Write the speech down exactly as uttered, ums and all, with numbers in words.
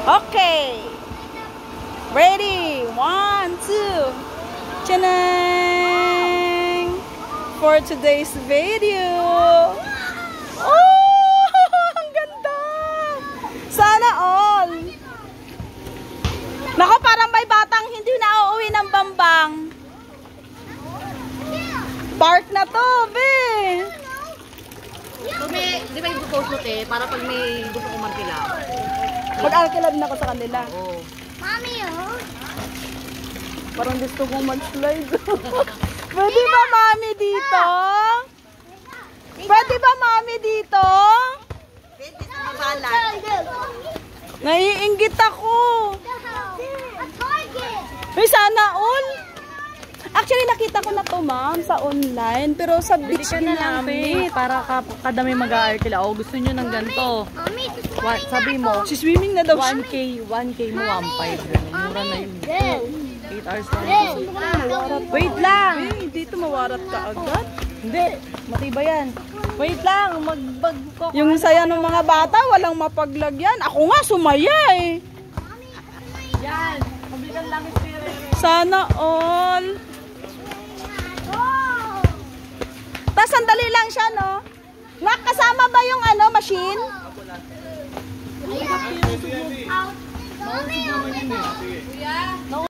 Okay. Ready? One, two. Chanang! For today's video. Oh! Ang ganda! Sana all. Nako, parang may batang hindi na uuwi ng Bambang. Park na to, be. So, may, di ba yung post mo, te? Para pag may gusto kong markila. Mag-alkilab na ako sa kanila. Oo. Mami, oh. Parang gusto kong mag-slide. Pwede ba, mami, dito? Pwede ba, mami, dito? Pwede sa mabalan. Naiinggit ako. A target. May sana all. Actually, nakita ko na to, ma'am, sa online. Pero sa beach Ka na lang, ginamit. para ka, kadami mag-aarkila. O, gusto nyo ng ganito. Mami, this is One, sabi mo, Si swimming na daw siya. one K, one K mo, one five. Mura na yun. eight hours lang. Wait lang. Eh, dito mawarat ka agad. Hindi, matibay yan. Wait lang, magbag ko. Yung saya ng mga bata, walang mapaglagyan. Ako nga, sumaya eh. Yan, pabigan lang Sana all. Tapos sandali lang siya, no? Nak, kasama ba yung ano, machine? Mami, oh.